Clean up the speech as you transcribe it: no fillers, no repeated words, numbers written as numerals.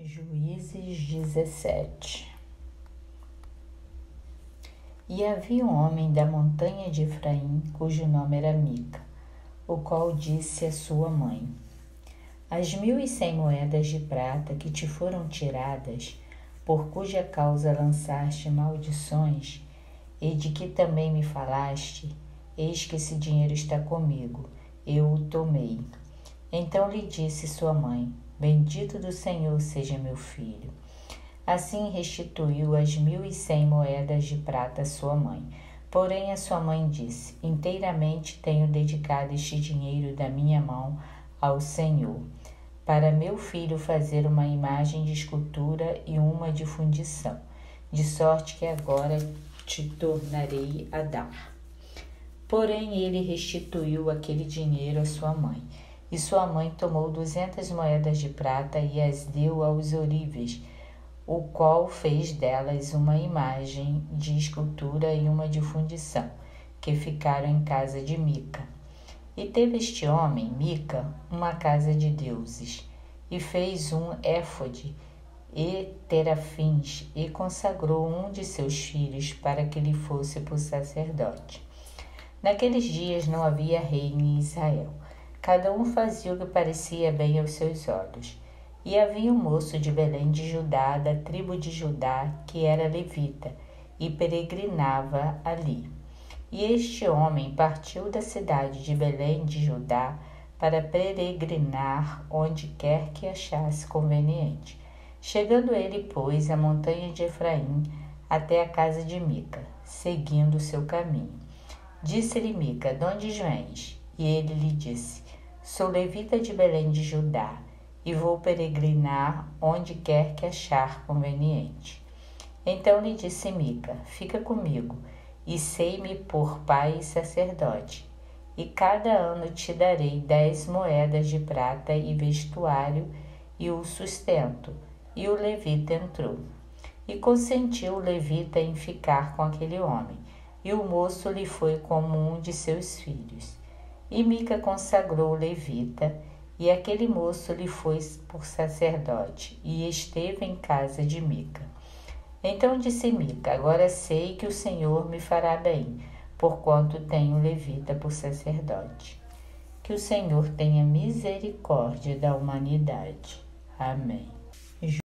Juízes 17. E havia um homem da montanha de Efraim, cujo nome era Mica, o qual disse à sua mãe: As 1.100 moedas de prata que te foram tiradas, por cuja causa lançaste maldições, e de que também me falaste, eis que esse dinheiro está comigo, eu o tomei. Então lhe disse sua mãe: Bendito do Senhor seja meu filho. Assim restituiu as 1.100 moedas de prata à sua mãe. Porém a sua mãe disse: Inteiramente tenho dedicado este dinheiro da minha mão ao Senhor, para meu filho fazer uma imagem de escultura e uma de fundição, de sorte que agora te tornarei a dar. Porém ele restituiu aquele dinheiro à sua mãe. E sua mãe tomou 200 moedas de prata e as deu aos ourives, o qual fez delas uma imagem de escultura e uma de fundição, que ficaram em casa de Mica. E teve este homem, Mica, uma casa de deuses, e fez um éfode e terafins, e consagrou um de seus filhos para que lhe fosse por sacerdote. Naqueles dias não havia rei em Israel. Cada um fazia o que parecia bem aos seus olhos. E havia um moço de Belém de Judá, da tribo de Judá, que era levita, e peregrinava ali. E este homem partiu da cidade de Belém de Judá para peregrinar onde quer que achasse conveniente. Chegando ele, pois, à montanha de Efraim, até a casa de Mica, seguindo o seu caminho. Disse-lhe Mica: De onde vens? E ele lhe disse: Sou levita de Belém de Judá, e vou peregrinar onde quer que achar conveniente. Então lhe disse Mica: Fica comigo, e sei-me por pai e sacerdote, e cada ano te darei 10 moedas de prata e vestuário e o sustento. E o levita entrou. E consentiu o levita em ficar com aquele homem, e o moço lhe foi como um de seus filhos. E Mica consagrou o levita, e aquele moço lhe foi por sacerdote, e esteve em casa de Mica. Então disse Mica: Agora sei que o Senhor me fará bem, porquanto tenho levita por sacerdote. Que o Senhor tenha misericórdia da humanidade. Amém.